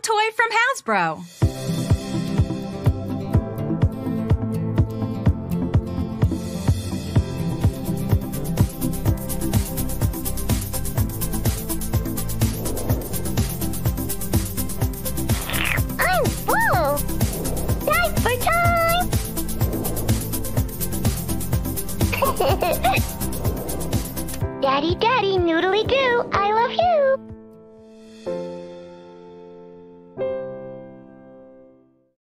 toy from Hasbro. I'm full. Diaper time. Daddy, Daddy, noodly goo, I love you.